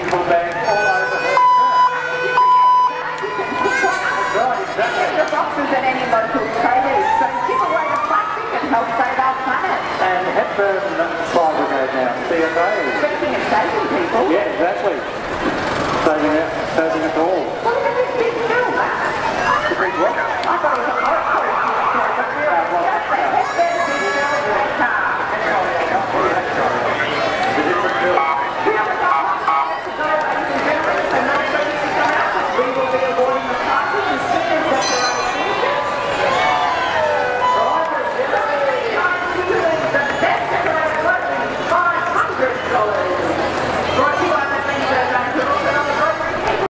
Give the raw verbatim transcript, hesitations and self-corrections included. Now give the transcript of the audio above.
reusable bags all over her skirt. That's right, exactly. The boxes at any local traders, so give away the plastic and help save our planet. And Hepburn Fire Brigade now, C F A. Speaking of saving people. Yeah, exactly. Saving it, saving us all. Look at this big hill. The big rock. I thought it was a